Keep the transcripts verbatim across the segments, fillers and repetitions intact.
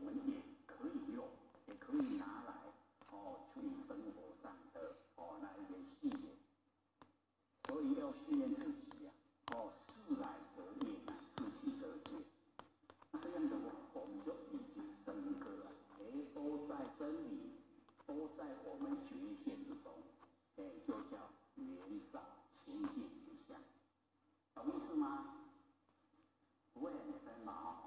们也可以用，也可以拿来哦处理生活上的哦那一些细节。所以要训练自己呀、啊，哦事来则业，事去则结。这样的话，我们就已经整个啊，哎都在真理，都在我们觉现之中，哎就叫圆照清净之相，懂意思吗？不会很深吧？哈，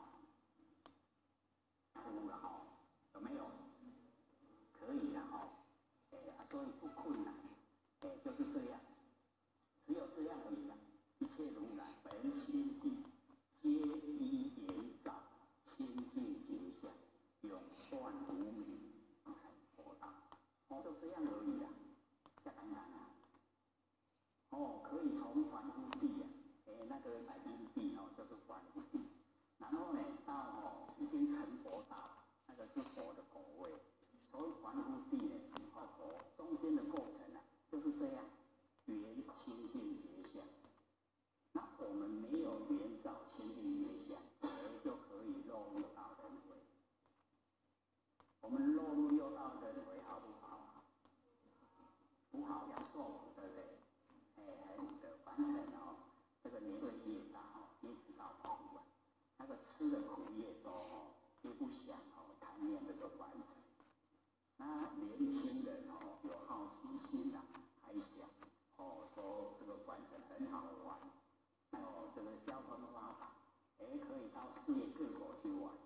哭了哈，有没有？可以的哈，哎啊，所以不困难，哎就是这样，只有这样而已啦。一切如来本心地，皆依圆照清净经相，永断无明，成佛道。哦，就这样而已啦，简单啊。哦，可以从凡夫地啊，哎那个乃至地哦，就是凡夫地。然后呢，到哦已经成佛道，那个是佛的果位。所以凡夫地呢，到佛中间的过程啊，就是这样，圆清净觉相。那我们没有圆照清净觉相，哎，就可以落入到轮回。我们落入六道轮回好不好？不好，要受苦的人，哎，很的凡尘哦，这个年岁越大哦，越知道苦啊。那个吃的苦越多哦，越不想哦贪恋这个凡尘。那年轻人哦有好奇心呐、啊，还想哦说这个凡尘很好玩，哦这个交通发达，哎可以到世界各国去玩，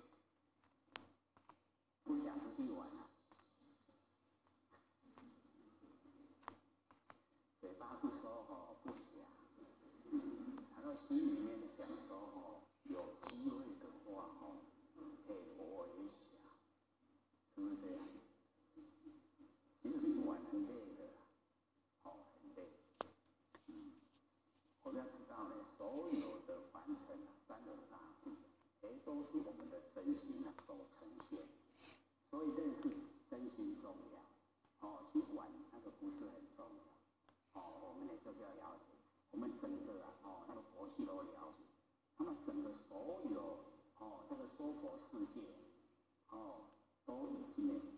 不想不去玩啊。嘴巴不说哦不想，然后心里面想说哦有机会的话哦，哎我也想，是不是这样？其实去玩很累的，哦很累。嗯，我们要知道呢，所有的凡尘啊，三轮大地，哎都是我们的真心啊所呈现。所以认识真心重要，哦，去玩那个不是很重要，哦，我们呢就是要了解，我们整个啊，哦，那个佛系都了解，他们整个所有，哦，这个说佛世界，哦，都已经呢